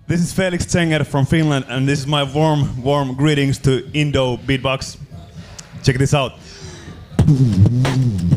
This is FELIX ZENGER from Finland, and this is my warm greetings to INDOBEATBOX. Check this out.